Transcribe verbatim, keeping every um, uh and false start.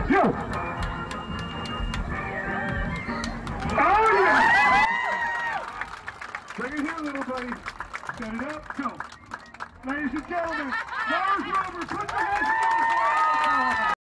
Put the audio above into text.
Yo! Oh, yeah! Bring it here, little buddy. Set it up, go. Ladies and gentlemen, Mars Rover, put your hands